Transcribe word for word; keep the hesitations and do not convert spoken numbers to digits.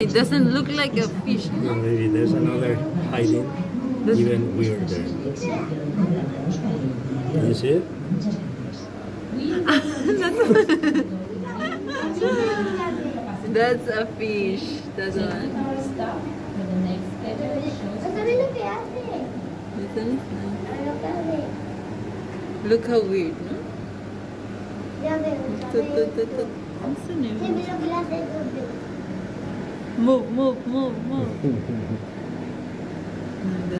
It doesn't look like a fish. No, maybe there's another hiding, This- even weirder. Can you see it? That's a fish. That's one. This one is nice. Look how weird, no? Tut, tut, tut, tut. What's the name? Move, move, move, move.